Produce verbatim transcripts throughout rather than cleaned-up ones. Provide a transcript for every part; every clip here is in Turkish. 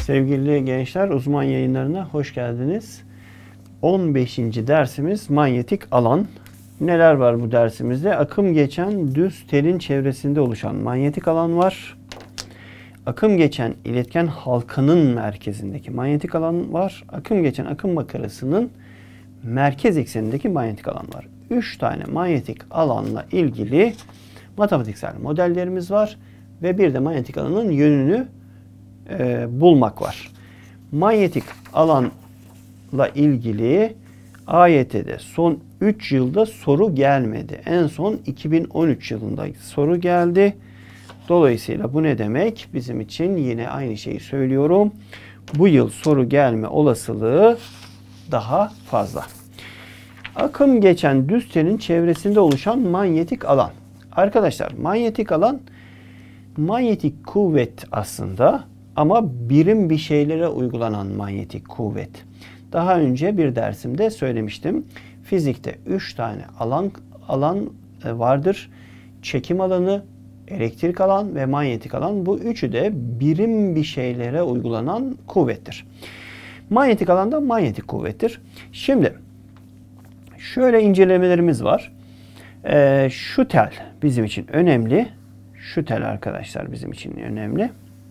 Sevgili gençler, uzman yayınlarına hoş geldiniz. on beşinci dersimiz manyetik alan. Neler var bu dersimizde? Akım geçen düz telin çevresinde oluşan manyetik alan var. Akım geçen iletken halkanın merkezindeki manyetik alan var. Akım geçen akım makarasının merkez eksenindeki manyetik alan var. üç tane manyetik alanla ilgili matematiksel modellerimiz var. Ve bir de manyetik alanın yönünü e, bulmak var. Manyetik alanla ilgili A Y T'de son üç yılda soru gelmedi. En son iki bin on üç yılında soru geldi. Dolayısıyla bu ne demek? Bizim için yine aynı şeyi söylüyorum. Bu yıl soru gelme olasılığı daha fazla. Akım geçen düz telin çevresinde oluşan manyetik alan. Arkadaşlar, manyetik alan manyetik kuvvet aslında ama birim bir şeylere uygulanan manyetik kuvvet. Daha önce bir dersimde söylemiştim. Fizikte üç tane alan alan vardır. Çekim alanı, elektrik alan ve manyetik alan. Bu üçü de birim bir şeylere uygulanan kuvvettir. Manyetik alan da manyetik kuvvettir. Şimdi şöyle incelemelerimiz var. Ee, şu tel bizim için önemli. Şu tel arkadaşlar bizim için önemli.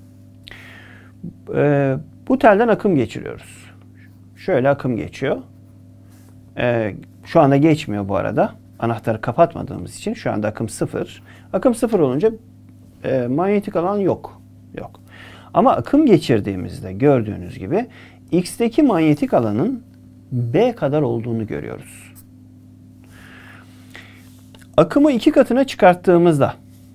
Ee, bu telden akım geçiriyoruz. Şöyle akım geçiyor. Ee, şu anda geçmiyor bu arada. Anahtarı kapatmadığımız için şu anda akım sıfır. Akım sıfır olunca e, manyetik alan yok. Yok. Ama akım geçirdiğimizde gördüğünüz gibi X'teki manyetik alanın B kadar olduğunu görüyoruz. Akımı iki katına çıkarttığımızda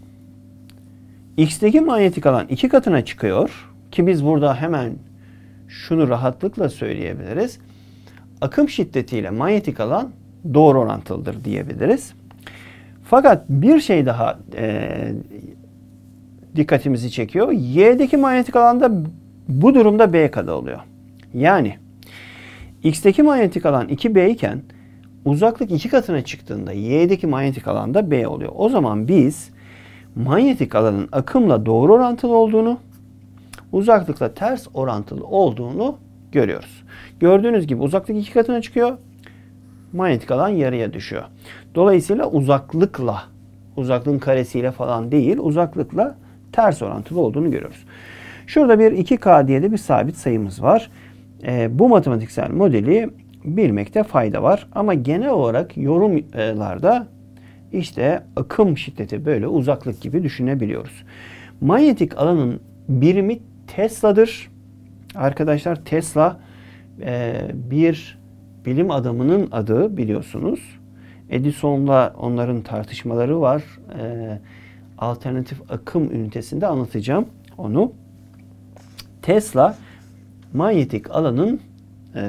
X'teki manyetik alan iki katına çıkıyor ki biz burada hemen şunu rahatlıkla söyleyebiliriz. Akım şiddetiyle manyetik alan doğru orantılıdır diyebiliriz. Fakat bir şey daha e, dikkatimizi çekiyor. Y'deki manyetik alan da bu durumda B kadar oluyor. Yani X'teki manyetik alan iki B iken uzaklık iki katına çıktığında Y'deki manyetik alan da B oluyor. O zaman biz manyetik alanın akımla doğru orantılı olduğunu, uzaklıkla ters orantılı olduğunu görüyoruz. Gördüğünüz gibi uzaklık iki katına çıkıyor, manyetik alan yarıya düşüyor. Dolayısıyla uzaklıkla, uzaklığın karesiyle falan değil, uzaklıkla ters orantılı olduğunu görüyoruz. Şurada bir iki K diye de bir sabit sayımız var. E, bu matematiksel modeli bilmekte fayda var. Ama genel olarak yorumlarda işte akım şiddeti böyle uzaklık gibi düşünebiliyoruz. Manyetik alanın birimi Tesla'dır. Arkadaşlar, Tesla e, bir bilim adamının adı, biliyorsunuz. Edison'la onların tartışmaları var. E, alternatif akım ünitesinde anlatacağım onu. Tesla manyetik alanın e,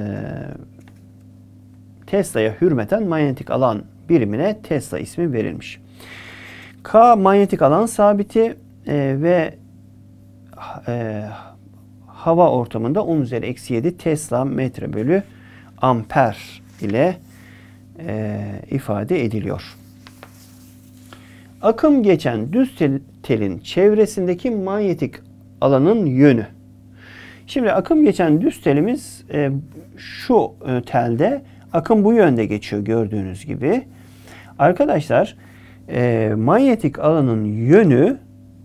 Tesla'ya hürmeten manyetik alan birimine Tesla ismi verilmiş. K manyetik alan sabiti e, ve e, hava ortamında on üzeri eksi yedi Tesla metre bölü amper ile e, ifade ediliyor. Akım geçen düz tel, telin çevresindeki manyetik alanın yönü. Şimdi akım geçen düz telimiz e, şu e, telde, akım bu yönde geçiyor gördüğünüz gibi. Arkadaşlar, e, manyetik alanın yönü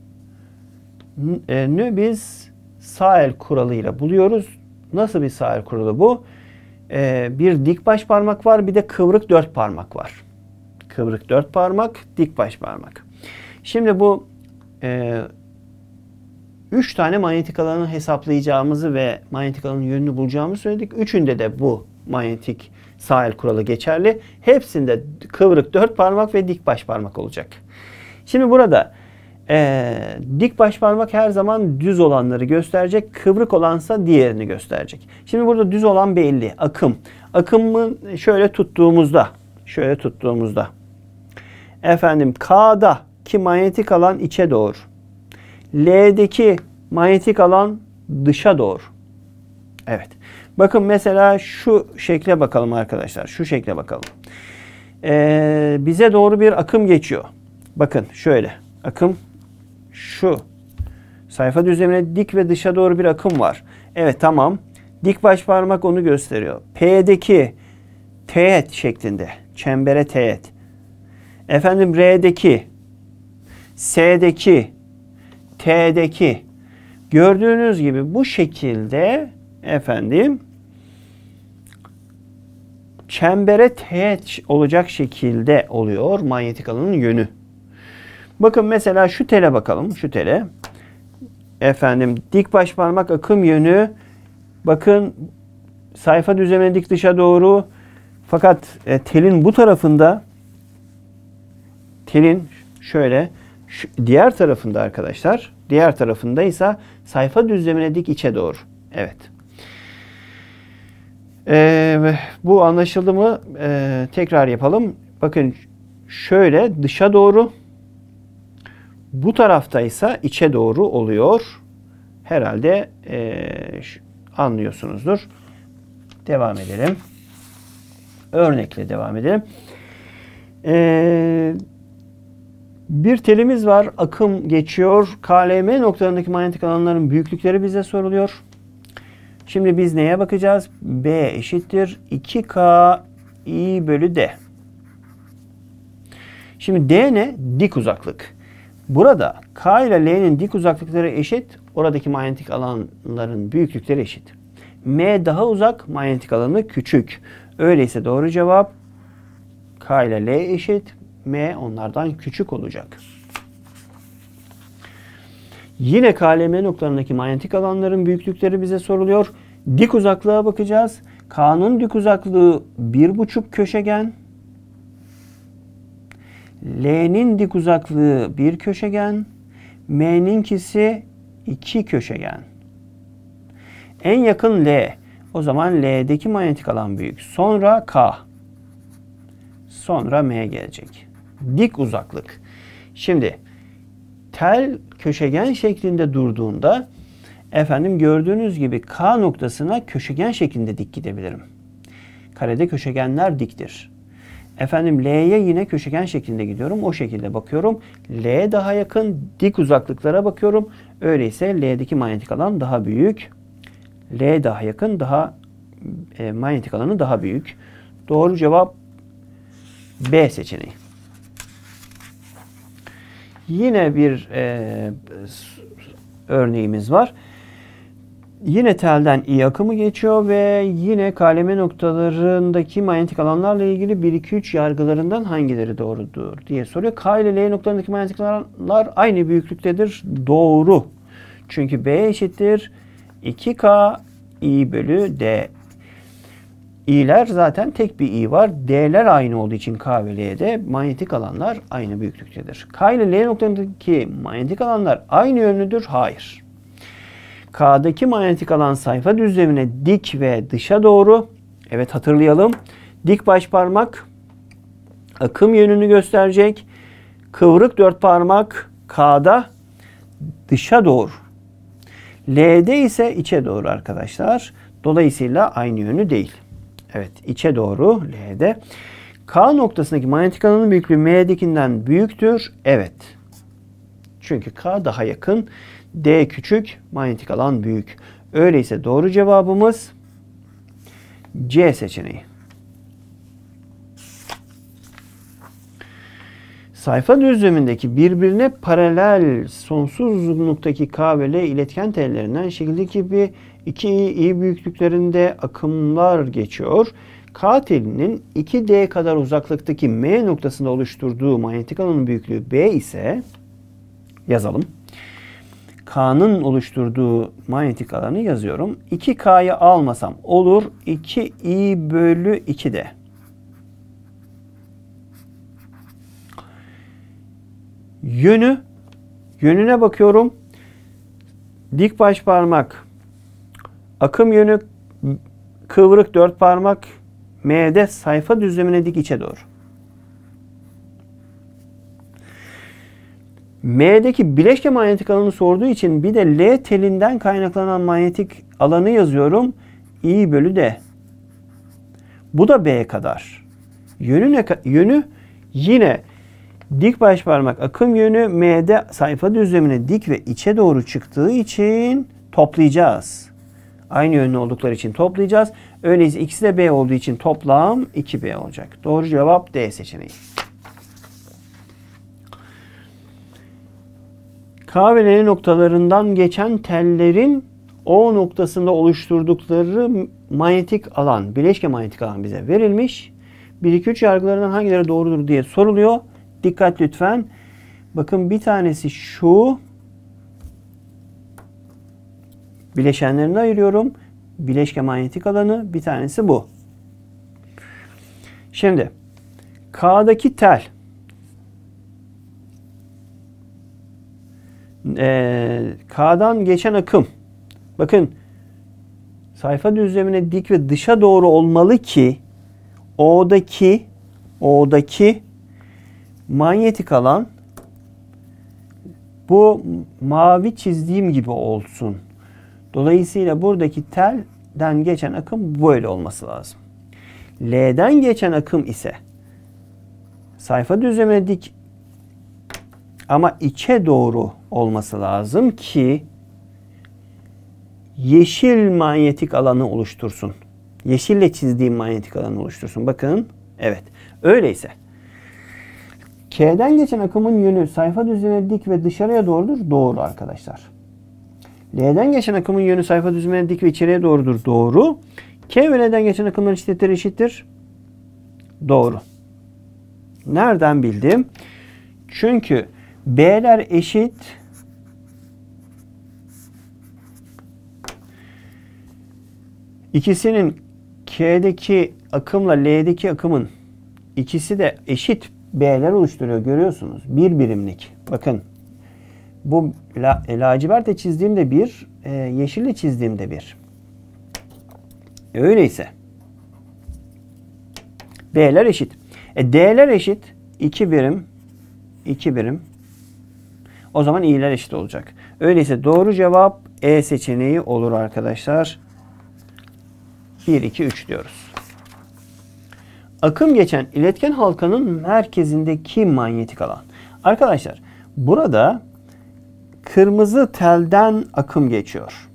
e, biz Sael kuralıyla buluyoruz. Nasıl bir Sael kuralı bu? E, bir dik baş parmak var, bir de kıvrık dört parmak var. Kıvrık dört parmak, dik baş parmak. Şimdi bu e, üç tane manyetik alanı hesaplayacağımızı ve manyetik alanın yönünü bulacağımızı söyledik. Üçünde de bu manyetik Sael kuralı geçerli. Hepsinde kıvrık dört parmak ve dik baş parmak olacak. Şimdi burada e, dik baş parmak her zaman düz olanları gösterecek. Kıvrık olansa diğerini gösterecek. Şimdi burada düz olan belli. Akım. Akımı şöyle tuttuğumuzda, şöyle tuttuğumuzda efendim K'da ki manyetik alan içe doğru. L'deki manyetik alan dışa doğru. Evet. Bakın mesela şu şekle bakalım arkadaşlar. Şu şekle bakalım. Ee, bize doğru bir akım geçiyor. Bakın şöyle. Akım şu. Sayfa düzlemine dik ve dışa doğru bir akım var. Evet, tamam. Dik baş parmak onu gösteriyor. P'deki teğet şeklinde. Çembere teğet. Efendim R'deki, S'deki, T'deki. Gördüğünüz gibi bu şekilde efendim çembere teğet olacak şekilde oluyor manyetik alanın yönü. Bakın mesela şu tele bakalım. Şu tele. Efendim dik baş parmak akım yönü. Bakın sayfa düzlemine dik dışa doğru. Fakat e, telin bu tarafında, telin şöyle şu, diğer tarafında arkadaşlar. Diğer tarafındaysa sayfa düzlemine dik içe doğru. Evet. Ee, bu anlaşıldı mı? Ee, tekrar yapalım. Bakın şöyle dışa doğru. Bu taraftaysa içe doğru oluyor. Herhalde e, anlıyorsunuzdur. Devam edelim. Örnekle devam edelim. Ee, bir telimiz var. Akım geçiyor. K L M noktalarındaki manyetik alanların büyüklükleri bize soruluyor. Şimdi biz neye bakacağız? B eşittir iki K I bölü D. Şimdi D ne? Dik uzaklık. Burada K ile L'nin dik uzaklıkları eşit. Oradaki manyetik alanların büyüklükleri eşit. M daha uzak, manyetik alanı küçük. Öyleyse doğru cevap K ile L eşit. M onlardan küçük olacak. Yine K L M noktalarındaki manyetik alanların büyüklükleri bize soruluyor. Dik uzaklığa bakacağız. K'nın dik uzaklığı bir buçuk köşegen. L'nin dik uzaklığı bir köşegen. M'ninkisi iki köşegen. En yakın L. O zaman L'deki manyetik alan büyük. Sonra K. Sonra M gelecek. Dik uzaklık. Şimdi tel köşegen şeklinde durduğunda efendim gördüğünüz gibi K noktasına köşegen şeklinde dik gidebilirim. Karede köşegenler diktir. Efendim L'ye yine köşegen şeklinde gidiyorum. O şekilde bakıyorum. L daha yakın dik uzaklıklara bakıyorum. Öyleyse L'deki manyetik alan daha büyük. L daha yakın, daha e, manyetik alanı daha büyük. Doğru cevap B seçeneği. Yine bir e, örneğimiz var. Yine telden I akımı geçiyor ve yine K L M noktalarındaki manyetik alanlarla ilgili bir iki üç yargılarından hangileri doğrudur diye soruyor. K ile L noktalarındaki manyetik alanlar aynı büyüklüktedir. Doğru. Çünkü B eşittir iki K I bölü D. İ'ler zaten tek bir I var. D'ler aynı olduğu için K ve L'de manyetik alanlar aynı büyüklüktedir. K ile L noktalarındaki manyetik alanlar aynı yönlüdür. Hayır. K'daki manyetik alan sayfa düzlemine dik ve dışa doğru. Evet, hatırlayalım. Dik baş parmak akım yönünü gösterecek. Kıvrık dört parmak K'da dışa doğru. L'de ise içe doğru arkadaşlar. Dolayısıyla aynı yönü değil. Evet, içe doğru L'de. K noktasındaki manyetik alanın büyüklüğü M'dekinden büyüktür. Evet. Çünkü K daha yakın. D küçük, manyetik alan büyük. Öyleyse doğru cevabımız C seçeneği. Sayfa düzlemindeki birbirine paralel sonsuz uzunluktaki K ve L iletken tellerinden şekildeki gibi iki I büyüklüklerinde akımlar geçiyor. K telinin iki D kadar uzaklıktaki M noktasında oluşturduğu manyetik alanın büyüklüğü B ise yazalım. K'nın oluşturduğu manyetik alanı yazıyorum. iki K'yı almasam olur. iki I bölü iki D. Yönü, yönüne bakıyorum. Dik baş parmak, akım yönü kıvrık dört parmak, M'de sayfa düzlemine dik içe doğru. M'deki bileşke manyetik alanı sorduğu için bir de L telinden kaynaklanan manyetik alanı yazıyorum. I bölü D. Bu da B kadar. Yönü, ne, yönü yine dik baş parmak akım yönü M'de sayfa düzlemine dik ve içe doğru çıktığı için toplayacağız. Aynı yönlü oldukları için toplayacağız. Öyleyse ikisi de B olduğu için toplam iki B olacak. Doğru cevap D seçeneği. K ve L noktalarından geçen tellerin O noktasında oluşturdukları manyetik alan, bileşke manyetik alan bize verilmiş. bir, iki, üç yargılarından hangileri doğrudur diye soruluyor. Dikkat lütfen. Bakın bir tanesi şu. Bileşenlerini ayırıyorum. Bileşke manyetik alanı. Bir tanesi bu. Şimdi K'daki tel ee, K'dan geçen akım. Bakın sayfa düzlemine dik ve dışa doğru olmalı ki O'daki O'daki manyetik alan bu mavi çizdiğim gibi olsun. Dolayısıyla buradaki telden geçen akım böyle olması lazım. L'den geçen akım ise sayfa düzlemine dik ama içe doğru olması lazım ki yeşil manyetik alanı oluştursun. Yeşille çizdiğim manyetik alanı oluştursun. Bakın. Evet. Öyleyse K'den geçen akımın yönü sayfa düzlemine dik ve dışarıya doğrudur. Doğru arkadaşlar. L'den geçen akımın yönü sayfa düzlemine dik ve içeriye doğrudur. Doğru. K ve L'den geçen akımların şiddetleri eşittir. Doğru. Nereden bildim? Çünkü B'ler eşit. İkisinin K'deki akımla L'deki akımın ikisi de eşit B'ler oluşturuyor. Görüyorsunuz. Bir birimlik. Bakın. Bu la, lacivertle çizdiğimde bir, e, yeşille çizdiğimde bir. Öyleyse B'ler eşit. E, D'ler eşit. iki birim. iki birim. O zaman i'ler eşit olacak. Öyleyse doğru cevap E seçeneği olur arkadaşlar. bir, iki, üç diyoruz. Akım geçen iletken halkanın merkezindeki manyetik alan. Arkadaşlar burada kırmızı telden akım geçiyor.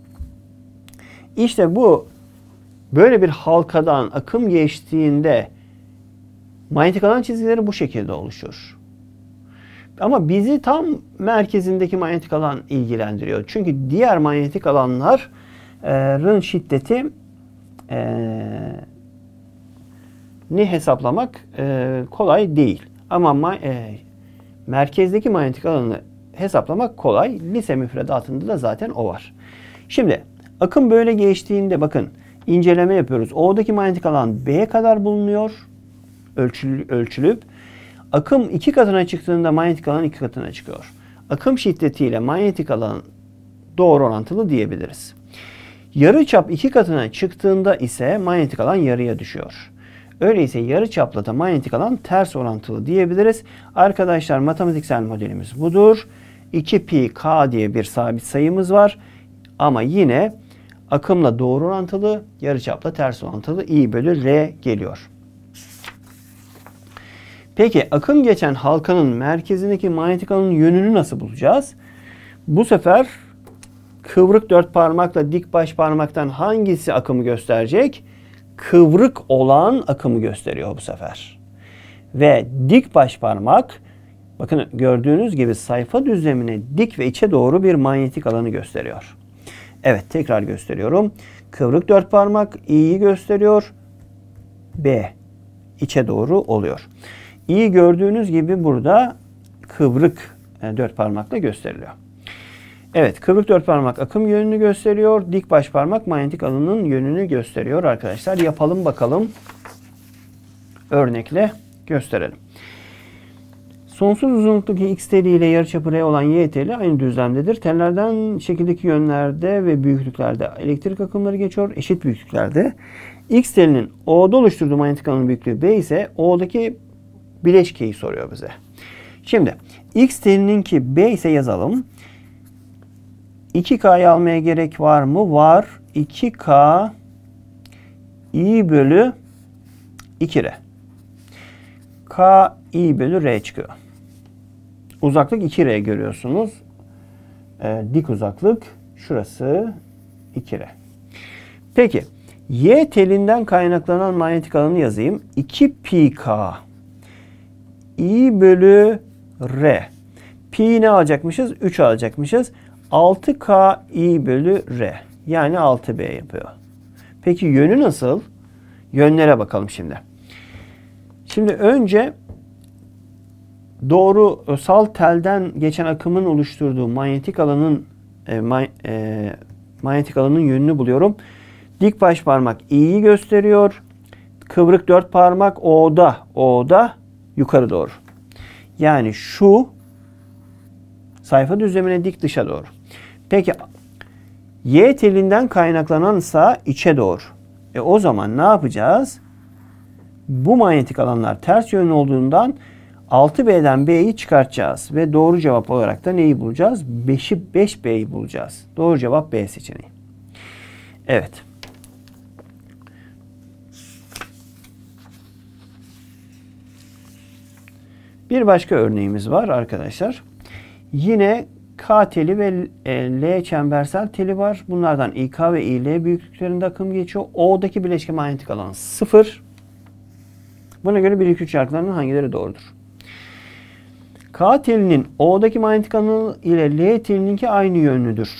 İşte bu böyle bir halkadan akım geçtiğinde manyetik alan çizgileri bu şekilde oluşur. Ama bizi tam merkezindeki manyetik alan ilgilendiriyor. Çünkü diğer manyetik alanların şiddeti Ee, ni hesaplamak e, kolay değil. Ama e, merkezdeki manyetik alanı hesaplamak kolay. Lise müfredatında da zaten o var. Şimdi akım böyle geçtiğinde bakın inceleme yapıyoruz. O'daki manyetik alan B'ye kadar bulunuyor. Ölçülü, ölçülüp. Akım iki katına çıktığında manyetik alan iki katına çıkıyor. Akım şiddetiyle manyetik alan doğru orantılı diyebiliriz. Yarıçap iki katına çıktığında ise manyetik alan yarıya düşüyor. Öyleyse yarıçapla da manyetik alan ters orantılı diyebiliriz. Arkadaşlar matematiksel modelimiz budur. iki pi k diye bir sabit sayımız var. Ama yine akımla doğru orantılı, yarıçapla ters orantılı I bölü R geliyor. Peki akım geçen halkanın merkezindeki manyetik alanın yönünü nasıl bulacağız? Bu sefer kıvrık dört parmakla dik baş parmaktan hangisi akımı gösterecek? Kıvrık olan akımı gösteriyor bu sefer. Ve dik baş parmak bakın gördüğünüz gibi sayfa düzlemine dik ve içe doğru bir manyetik alanı gösteriyor. Evet tekrar gösteriyorum. Kıvrık dört parmak i'yi gösteriyor. B içe doğru oluyor. İ gördüğünüz gibi burada kıvrık dört parmakla gösteriliyor. Evet, kıvrık dört parmak akım yönünü gösteriyor. Dik baş parmak manyetik alanın yönünü gösteriyor arkadaşlar. Yapalım bakalım. Örnekle gösterelim. Sonsuz uzunluktaki x teli ile yarıçapı r olan y teli aynı düzlemdedir. Tellerden şekildeki yönlerde ve büyüklüklerde elektrik akımları geçiyor. Eşit büyüklüklerde. X telinin O'da oluşturduğu manyetik alanın büyüklüğü B ise O'daki bileşkeyi soruyor bize. Şimdi X telininki B ise yazalım. iki k'yı almaya gerek var mı? Var. iki k i bölü iki r. K i bölü r çıkıyor. Uzaklık iki r görüyorsunuz. Ee, dik uzaklık şurası iki r. Peki Y telinden kaynaklanan manyetik alanı yazayım. iki pi k I bölü R. Pi ne alacakmışız? üç alacakmışız. altı k I bölü R. Yani altı B yapıyor. Peki yönü nasıl? Yönlere bakalım şimdi. Şimdi önce doğrusal telden geçen akımın oluşturduğu manyetik alanın e, ma, e, manyetik alanın yönünü buluyorum. Dik baş parmak İ'yi gösteriyor. Kıvrık dört parmak O'da, O'da yukarı doğru. Yani şu sayfa düzlemine dik dışa doğru. Peki Y telinden kaynaklanansa içe doğru. E o zaman ne yapacağız? Bu manyetik alanlar ters yönlü olduğundan altı B'den B'yi çıkartacağız. Ve doğru cevap olarak da neyi bulacağız? beşi beş B'yi bulacağız. Doğru cevap B seçeneği. Evet. Bir başka örneğimiz var arkadaşlar. Yine K teli ve L çembersel teli var. Bunlardan İK ve İL büyüklüklerinde akım geçiyor. O'daki bileşke manyetik alan sıfır. Buna göre bir, iki, üç yargılarının hangileri doğrudur? K telinin O'daki manyetik alanı ile L telininki aynı yönlüdür.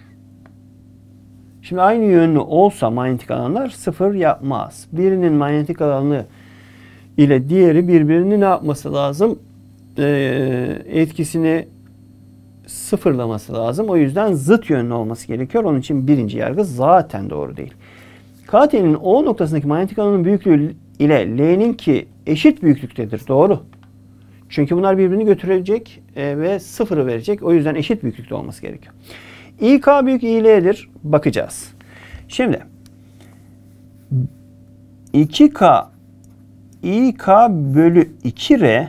Şimdi aynı yönlü olsa manyetik alanlar sıfır yapmaz. Birinin manyetik alanı ile diğeri birbirini ne yapması lazım? Ee, etkisini sıfırlaması lazım. O yüzden zıt yönlü olması gerekiyor. Onun için birinci yargı zaten doğru değil. K telinin O noktasındaki manyetik alanın büyüklüğü ile L'ninki eşit büyüklüktedir. Doğru. Çünkü bunlar birbirini götürecek e, ve sıfırı verecek. O yüzden eşit büyüklükte olması gerekiyor. İK büyük İL'dir. Bakacağız. Şimdi iki K İK bölü iki R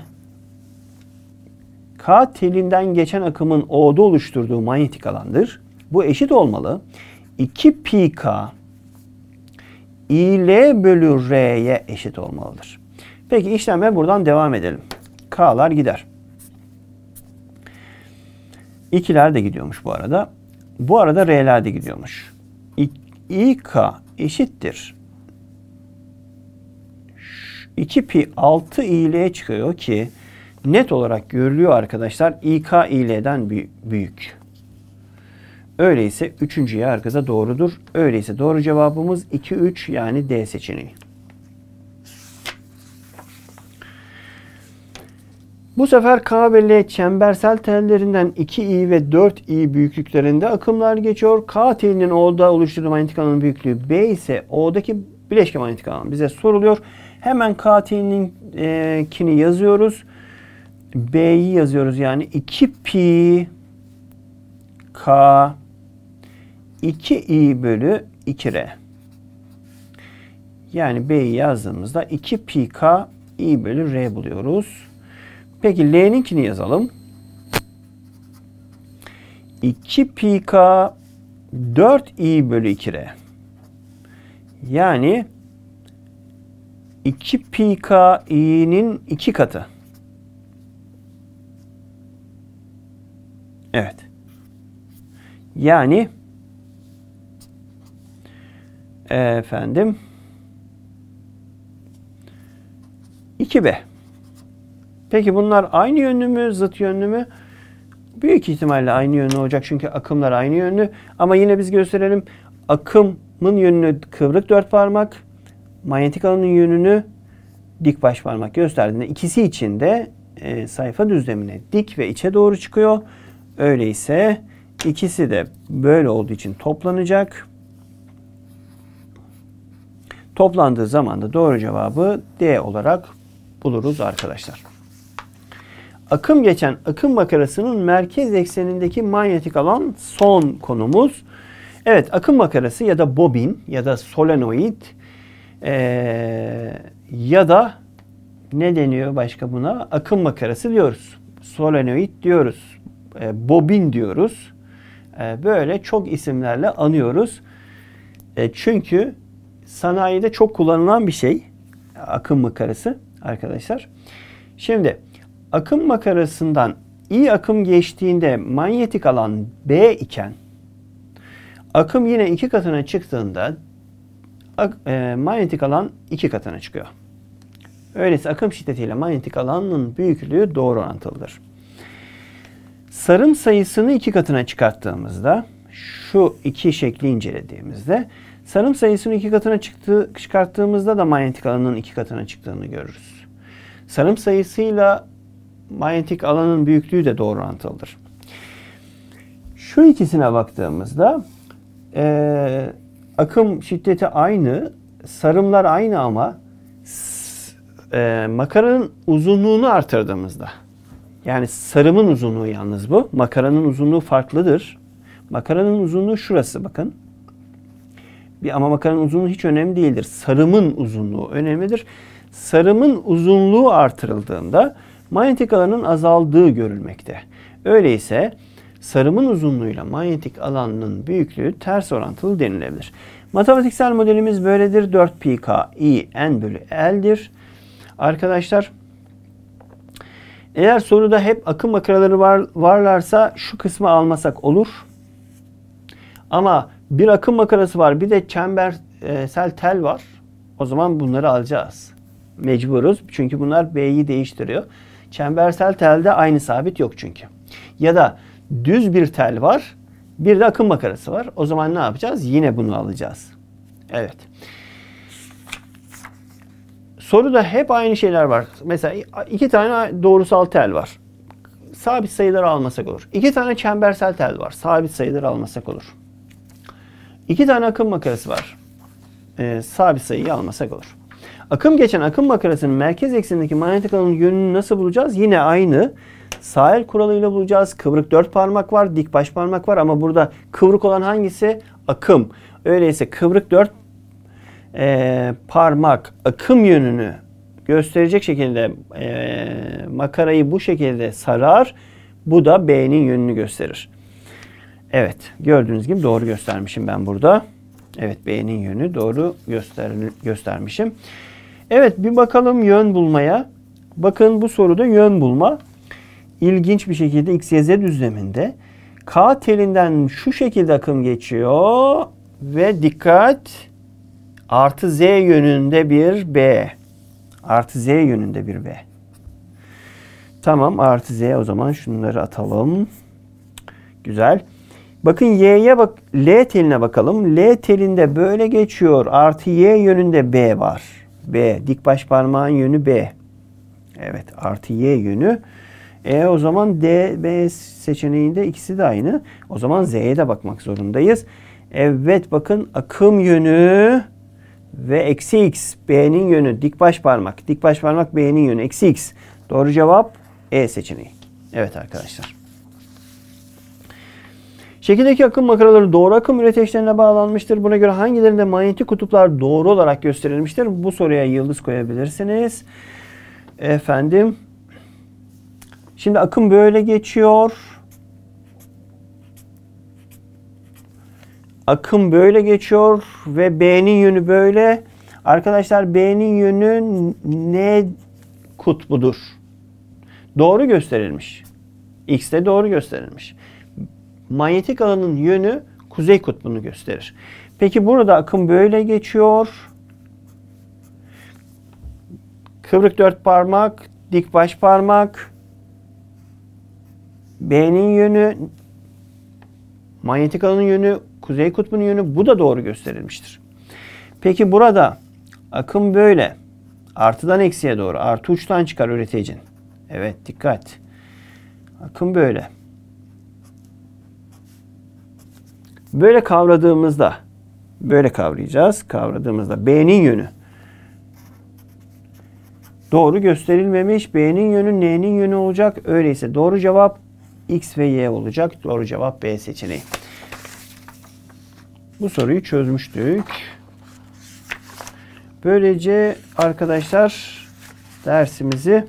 K telinden geçen akımın O'da oluşturduğu manyetik alandır. Bu eşit olmalı. iki pi K İL bölü R'ye eşit olmalıdır. Peki işleme buradan devam edelim. K'lar gider. İkiler de gidiyormuş bu arada. Bu arada R'ler de gidiyormuş. İK eşittir iki pi altı İL'ye çıkıyor ki net olarak görülüyor arkadaşlar. İK İL'den büyük. Öyleyse üçüncü yargıda doğrudur. Öyleyse doğru cevabımız iki, üç yani D seçeneği. Bu sefer K ve L çembersel tellerinden iki i ve dört i büyüklüklerinde akımlar geçiyor. K telinin O'da oluşturduğu manyetik alanın büyüklüğü B ise O'daki bileşke manyetik alan bize soruluyor. Hemen K telininkini yazıyoruz. B'yi yazıyoruz yani iki pi K iki i bölü iki R. Yani B'yi yazdığımızda iki pi K i bölü R buluyoruz. Peki L'ninkini yazalım. iki pi K dört i bölü iki R. Yani iki pi K i'nin iki katı. Evet. Yani efendim iki B. Peki bunlar aynı yönlü mü, zıt yönlü mü? Büyük ihtimalle aynı yönlü olacak çünkü akımlar aynı yönlü. Ama yine biz gösterelim. Akımın yönünü kıvrık dört parmak, manyetik alanın yönünü dik baş parmak gösterdiğinde ikisi için de e, sayfa düzlemine dik ve içe doğru çıkıyor. Öyleyse ikisi de böyle olduğu için toplanacak. Toplandığı zaman da doğru cevabı D olarak buluruz arkadaşlar. Akım geçen akım makarasının merkez eksenindeki manyetik alan son konumuz. Evet, akım makarası ya da bobin ya da solenoid ee, ya da ne deniyor başka buna? Akım makarası diyoruz. Solenoid diyoruz. E, bobin diyoruz. E, böyle çok isimlerle anıyoruz. E, çünkü sanayide çok kullanılan bir şey. Akım makarası arkadaşlar. Şimdi akım makarasından I akım geçtiğinde manyetik alan B iken akım yine iki katına çıktığında e, manyetik alan iki katına çıkıyor. Öyleyse akım şiddetiyle manyetik alanın büyüklüğü doğru orantılıdır. Sarım sayısını iki katına çıkarttığımızda, şu iki şekli incelediğimizde, sarım sayısını iki katına çıktı, çıkarttığımızda da manyetik alanın iki katına çıktığını görürüz. Sarım sayısıyla manyetik alanın büyüklüğü de doğru orantılıdır. Şu ikisine baktığımızda e, akım şiddeti aynı, sarımlar aynı ama e, makaranın uzunluğunu artırdığımızda, yani sarımın uzunluğu yalnız bu, makaranın uzunluğu farklıdır. Makaranın uzunluğu şurası bakın. Bir, ama makaranın uzunluğu hiç önemli değildir. Sarımın uzunluğu önemlidir. Sarımın uzunluğu artırıldığında manyetik alanın azaldığı görülmekte. Öyleyse sarımın uzunluğuyla manyetik alanın büyüklüğü ters orantılı denilebilir. Matematiksel modelimiz böyledir. dört pi k i n bölü L'dir. Arkadaşlar, eğer soruda hep akım makaraları var, varlarsa şu kısmı almasak olur. Ama bir akım makarası var, bir de çembersel tel var. O zaman bunları alacağız. Mecburuz. Çünkü bunlar B'yi değiştiriyor. Çembersel telde aynı sabit yok çünkü. Ya da düz bir tel var, bir de akım makarası var. O zaman ne yapacağız? Yine bunu alacağız. Evet. Soruda hep aynı şeyler var. Mesela iki tane doğrusal tel var. Sabit sayıları almasak olur. İki tane çembersel tel var. Sabit sayıları almasak olur. İki tane akım makarası var. Ee, sabit sayıyı almasak olur. Akım geçen akım makarasının merkez eksenindeki manyetik alanın yönünü nasıl bulacağız? Yine aynı. Sahil kuralıyla bulacağız. Kıvrık dört parmak var, dik baş parmak var ama burada kıvrık olan hangisi? Akım. Öyleyse kıvrık dört e, parmak akım yönünü gösterecek şekilde e, makarayı bu şekilde sarar. Bu da B'nin yönünü gösterir. Evet, gördüğünüz gibi doğru göstermişim ben burada. Evet, B'nin yönü doğru göster göstermişim. Evet, bir bakalım yön bulmaya. Bakın bu soruda yön bulma. İlginç bir şekilde X, Y, Z düzleminde K telinden şu şekilde akım geçiyor ve dikkat, artı Z yönünde bir B. Artı Z yönünde bir B. Tamam, artı Z, o zaman şunları atalım. Güzel. Bakın Y'ye bak, L teline bakalım. L telinde böyle geçiyor. Artı Y yönünde B var. B, dik baş parmağın yönü B. Evet, artı Y yönü. E o zaman D, B seçeneğinde ikisi de aynı. O zaman Z'ye de bakmak zorundayız. Evet, bakın akım yönü ve eksi X, B'nin yönü, dik baş parmak. Dik baş parmak B'nin yönü, eksi X. Doğru cevap E seçeneği. Evet arkadaşlar. Şekildeki akım makaraları doğru akım üreteçlerine bağlanmıştır. Buna göre hangilerinde manyetik kutuplar doğru olarak gösterilmiştir? Bu soruya yıldız koyabilirsiniz. Efendim. Şimdi akım böyle geçiyor. Akım böyle geçiyor ve B'nin yönü böyle. Arkadaşlar, B'nin yönü ne kutbudur? Doğru gösterilmiş. X'te doğru gösterilmiş. Manyetik alanın yönü kuzey kutbunu gösterir. Peki burada akım böyle geçiyor. Kıvrık dört parmak, dik baş parmak. B'nin yönü, manyetik alanın yönü, kuzey kutbunun yönü, bu da doğru gösterilmiştir. Peki burada akım böyle. Artıdan eksiye doğru. Artı uçtan çıkar üreticin. Evet, dikkat. Akım böyle. Böyle kavradığımızda, böyle kavrayacağız. Kavradığımızda B'nin yönü doğru gösterilmemiş. B'nin yönü N'nin yönü olacak. Öyleyse doğru cevap X ve Y olacak. Doğru cevap B seçeneği. Bu soruyu çözmüştük. Böylece arkadaşlar dersimizi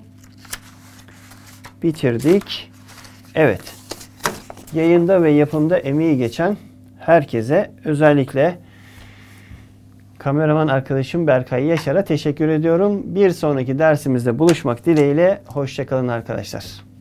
bitirdik. Evet. Yayında ve yapımda emeği geçen herkese, özellikle kameraman arkadaşım Berkay Yaşar'a teşekkür ediyorum. Bir sonraki dersimizde buluşmak dileğiyle. Hoşça kalın arkadaşlar.